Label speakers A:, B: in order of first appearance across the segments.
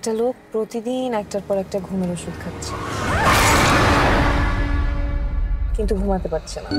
A: একটা লোক প্রতিদিন একটার পর একটা ঘুমের ওষুধ খাচ্ছে, কিন্তু ঘুমাতে পারছে না।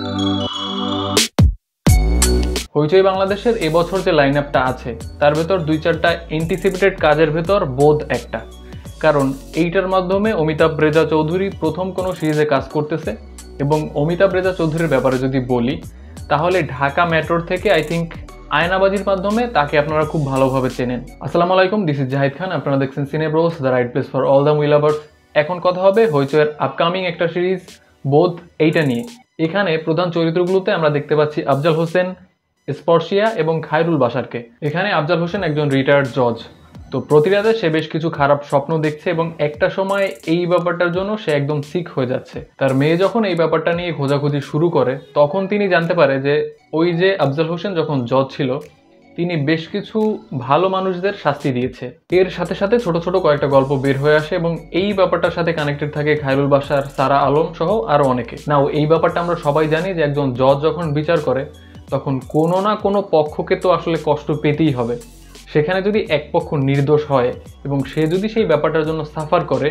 B: হইচই বাংলাদেশের এবছর যে লাইন আপটা আছে তার ভেতর 2-4টা এন্টিসিপেটেড কাজের ভেতর বোধ একটা, কারণ এইটার মাধ্যমে অমিতাভ রেজা চৌধুরী প্রথম কোনো সিরিজে কাজ করতেছে। এবং অমিতাভ রেজা চৌধুরীর ব্যাপারে যদি বলি তাহলে ঢাকা মেট্রোর থেকে আই থিঙ্ক আয়নাবাজির মাধ্যমে তাকে আপনারা খুব ভালোভাবে চেনেন। আসসালামু আলাইকুম, দিস ইজ জাহিদ খান, আপনারা দেখছেন cine bros, the right place for all the movie lovers. এখন কথা হবে হইচইয়ের আপকামিং একটা সিরিজ বোধ, এইটা নিয়ে। এখানে প্রধান চরিত্রগুলোতে আমরা দেখতে পাচ্ছি আফজাল হোসেন, স্পর্শিয়া এবং খায়রুল বাশারকে। এখানে আফজাল হোসেন একজন রিটায়ার্ড জজ, তো প্রতি রাতে সে বেশ কিছু খারাপ স্বপ্ন দেখছে এবং একটা সময় এই ব্যাপারটার জন্য সে একদম সিক হয়ে যাচ্ছে। তার মেয়ে যখন এই ব্যাপারটা নিয়ে খোঁজাখুঁজি শুরু করে তখন তিনি জানতে পারে যে ওই যে আফজাল হোসেন যখন জজ ছিল তিনি বেশ কিছু ভালো মানুষদের শাস্তি দিয়েছে। এর সাথে সাথে ছোট ছোট কয়েকটা গল্প বের হয়ে আসে এবং এই ব্যাপারটার সাথে কানেক্টেড থাকে খায়রুল বাশার, সারা আলম সহ আরও অনেকে। নাও এই ব্যাপারটা আমরা সবাই জানি যে একজন জজ যখন বিচার করে তখন কোনো না কোনো পক্ষকে তো আসলে কষ্ট পেতেই হবে। সেখানে যদি এক পক্ষ নির্দোষ হয় এবং সে যদি সেই ব্যাপারটার জন্য সাফার করে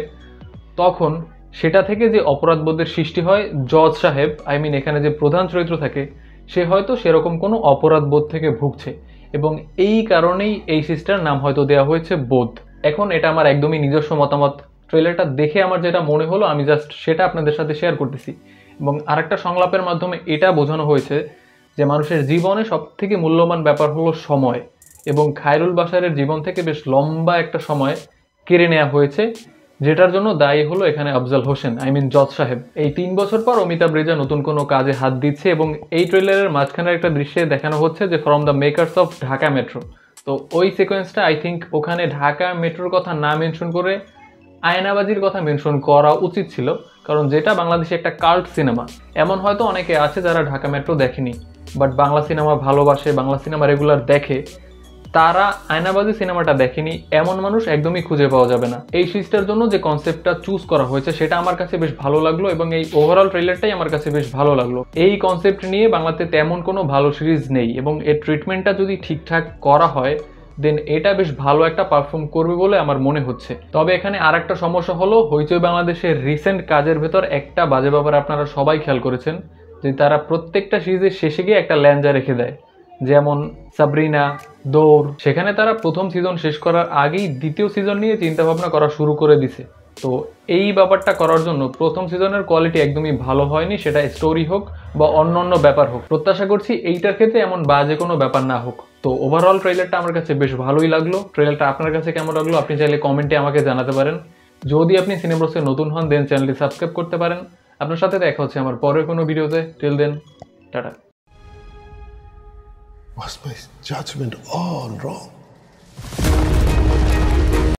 B: তখন সেটা থেকে যে অপরাধবোধের সৃষ্টি হয়, জজ সাহেব এখানে যে প্রধান চরিত্র থাকে সে হয়তো সেরকম কোনো অপরাধবোধ থেকে ভুগছে এবং এই কারণেই এই সিরিজটার নাম হয়তো দেওয়া হয়েছে বোধ। এখন এটা আমার একদমই নিজস্ব মতামত, ট্রেলারটা দেখে আমার যেটা মনে হলো আমি জাস্ট সেটা আপনাদের সাথে শেয়ার করতেছি। এবং আরেকটা সংলাপের মাধ্যমে এটা বোঝানো হয়েছে যে মানুষের জীবনে সবথেকে মূল্যবান ব্যাপার হলো সময়, এবং খায়রুল বাশারের জীবন থেকে বেশ লম্বা একটা সময় কেড়ে নেওয়া হয়েছে, যেটার জন্য দায়ী হলো এখানে আফজাল হোসেন জজ সাহেব। এই 3 বছর পর অমিতাভ রেজা নতুন কোনো কাজে হাত দিচ্ছে এবং এই ট্রেলারের মাঝখানের একটা দৃশ্যে দেখানো হচ্ছে যে from the makers of Dhaka Metro. তো ওই সিকোয়েন্সটা আই থিঙ্ক ওখানে ঢাকা মেট্রোর কথা না মেনশন করে আয়নাবাজির কথা মেনশন করা উচিত ছিল, কারণ যেটা বাংলাদেশে একটা কাল্ট সিনেমা। এমন হয়তো অনেকে আছে যারা ঢাকা মেট্রো দেখেনি বাট বাংলা সিনেমা ভালোবাসে, বাংলা সিনেমা রেগুলার দেখে, তারা আয়নাবাজি সিনেমাটা দেখেনি এমন মানুষ একদমই খুঁজে পাওয়া যাবে না। এই সিরিজটার জন্য যে কনসেপ্টটা চুজ করা হয়েছে সেটা আমার কাছে বেশ ভালো লাগলো এবং এই ওভারঅল ট্রেলারটাই আমার কাছে বেশ ভালো লাগলো। এই কনসেপ্ট নিয়ে বাংলাতে তেমন কোনো ভালো সিরিজ নেই এবং এর ট্রিটমেন্টটা যদি ঠিকঠাক করা হয় দেন এটা বেশ ভালো একটা পারফর্ম করবে বলে আমার মনে হচ্ছে। তবে এখানে আর একটা সমস্যা হলো হইচই বাংলাদেশের রিসেন্ট কাজের ভেতর একটা বাজে ব্যাপার আপনারা সবাই খেয়াল করেছেন যে তারা প্রত্যেকটা সিরিজের শেষে গিয়ে একটা ল্যাঞ্জা রেখে দেয়, যেমন সাবরিনা, দৌড়। সেখানে তারা প্রথম সিজন শেষ করার আগেই দ্বিতীয় সিজন নিয়ে চিন্তাভাবনা করা শুরু করে দিছে। তো এই ব্যাপারটা করার জন্য প্রথম সিজনের কোয়ালিটি একদমই ভালো হয়নি, সেটা স্টোরি হোক বা অন্য ব্যাপার হোক। প্রত্যাশা করছি এইটার ক্ষেত্রে এমন বাজে কোনো ব্যাপার না হোক। তো ওভারঅল ট্রেলারটা আমার কাছে বেশ ভালোই লাগলো। ট্রেলারটা আপনার কাছে কেমন লাগলো আপনি চাইলে কমেন্টে আমাকে জানাতে পারেন। যদি আপনি সিনেব্রোসে নতুন হন দেন চ্যানেলটি সাবস্ক্রাইব করতে পারেন। আপনার সাথে দেখা হচ্ছে আমার পরের কোনো ভিডিওতে। Till then, tata.
C: Was my judgment all wrong?